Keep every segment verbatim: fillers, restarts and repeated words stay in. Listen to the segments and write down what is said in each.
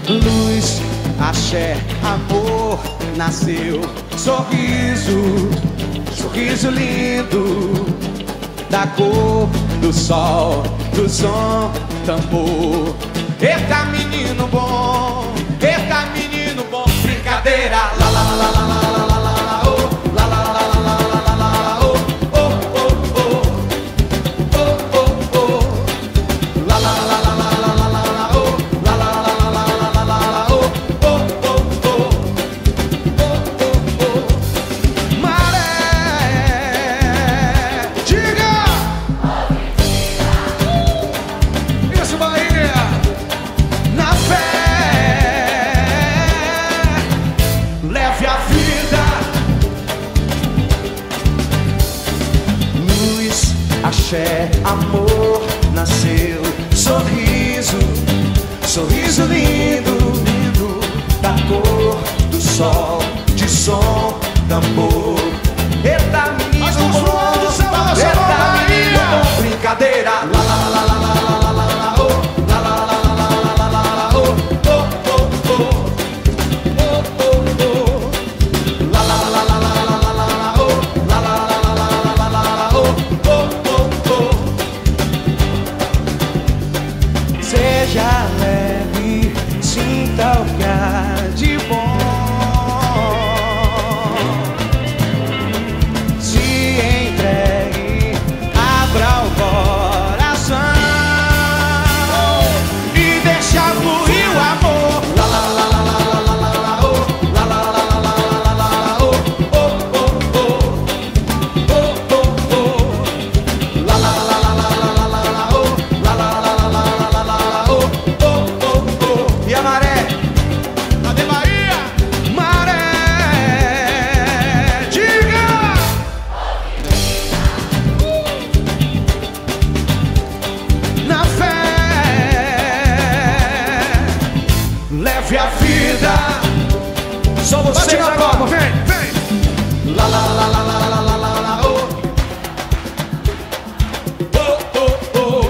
Luz, axé, amor, nasceu. Sorriso, sorriso lindo, da cor do sol, do som, tambor. Eita menino bom, eita menino bom. Brincadeira, lá lá lá lá lá lá lá lá lá, oh, lá lá lá lá lá lá lá lá, oh, oh oh oh, oh oh oh, lá lá lá lá lá lá lá lá, oh, lá lá lá lá lá lá lá lá, oh oh oh oh, oh oh oh. Maré, diga! Isso, Bahia! Na fé, leve a vida. Luz, axé, amor, nasceu. Sorriso, sorriso lindo, lindo, da cor do sol, de som, tambor. Eita menino bom, eita menino bom. Brincadeira, lá lá lá lá lá lá lá lá lá, oh, lá lá lá lá lá lá lá lá, oh, oh oh oh, oh oh oh, lá lá lá lá lá lá lá lá, oh, lá lá lá lá lá lá lá, oh oh oh oh. Seja leve, sinta o que há de bom. Se entregue, abra o coração e deixa fluir o amor. Lá lá lá lá lá lá lá lá, oh, lá lá lá lá lá lá lá, oh oh oh oh, oh oh oh, lá lá lá lá lá lá lá lá, oh, lá lá lá lá lá lá lá, oh oh oh oh. E a maré? Cadê Bahia? Maré, diga! Na fé, leve a vida. Só você agora, vem, vem. Lá lá lá lá lá lá lá lá lá, oh oh oh oh,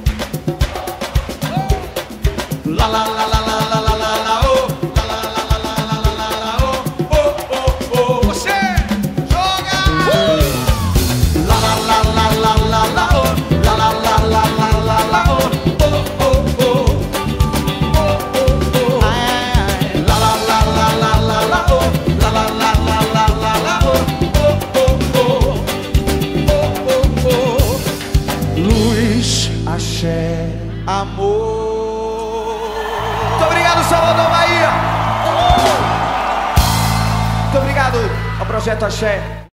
lá lá lá lá lá lá lá lá, oh, lá lá lá lá lá lá lá lá, oh oh oh oh. Você joga. Lá lá lá lá lá lá lá, oh, lá lá lá lá lá lá lá, oh oh oh oh, oh oh oh. Lá lá lá lá lá lá lá, oh, lá lá lá lá lá lá lá, oh oh oh oh, oh oh oh. Luz, axé, amor. Muito obrigado, Salvador, Bahia. Muito obrigado ao Projeto Axé.